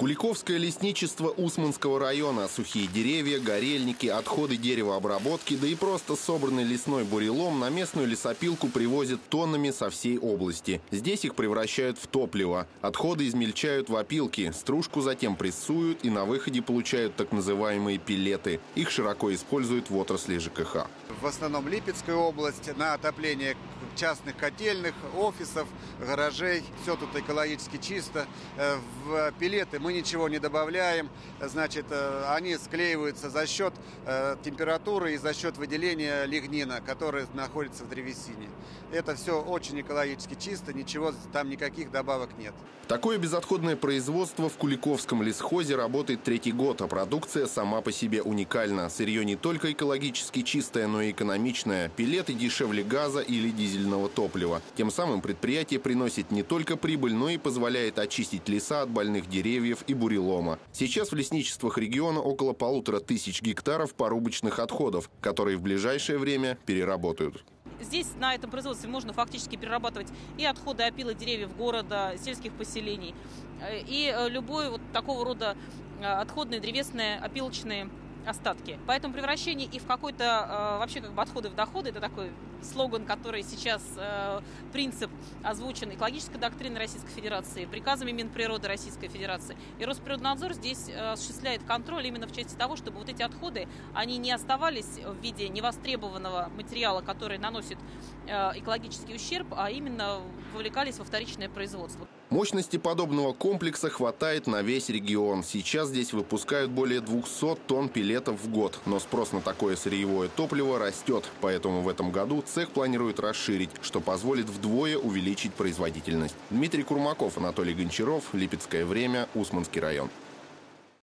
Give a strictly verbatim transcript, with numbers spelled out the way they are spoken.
Куликовское лесничество Усманского района. Сухие деревья, горельники, отходы деревообработки, да и просто собранный лесной бурелом на местную лесопилку привозят тоннами со всей области. Здесь их превращают в топливо. Отходы измельчают в опилки, стружку затем прессуют и на выходе получают так называемые пеллеты. Их широко используют в отрасли ЖКХ. В основном Липецкая область на отопление частных котельных, офисов, гаражей. Все тут экологически чисто. В пеллеты мы ничего не добавляем. Значит, они склеиваются за счет температуры и за счет выделения лигнина, который находится в древесине. Это все очень экологически чисто, ничего там, никаких добавок нет. Такое безотходное производство в Куликовском лесхозе работает третий год, а продукция сама по себе уникальна. Сырье не только экологически чистое, но и экономичное. Пеллеты дешевле газа или дизельного топлива. Тем самым предприятие приносит не только прибыль, но и позволяет очистить леса от больных деревьев и бурелома. Сейчас в лесничествах региона около полутора тысяч гектаров порубочных отходов, которые в ближайшее время переработают. Здесь, на этом производстве, можно фактически перерабатывать и отходы опилы деревьев города, сельских поселений, и любой вот такого рода отходные, древесные, опилочные остатки. Поэтому превращение и в какой-то, вообще как бы отходы в доходы, это такой слоган, который сейчас, принцип озвучен экологической доктриной Российской Федерации, приказами Минприроды Российской Федерации. И Росприроднадзор здесь осуществляет контроль именно в части того, чтобы вот эти отходы, они не оставались в виде невостребованного материала, который наносит экологический ущерб, а именно вовлекались во вторичное производство. Мощности подобного комплекса хватает на весь регион. Сейчас здесь выпускают более двухсот тонн пеллетов в год. Но спрос на такое сырьевое топливо растет. Поэтому в этом году цех планирует расширить, что позволит вдвое увеличить производительность. Дмитрий Курмаков, Анатолий Гончаров, Липецкое время, Усманский район.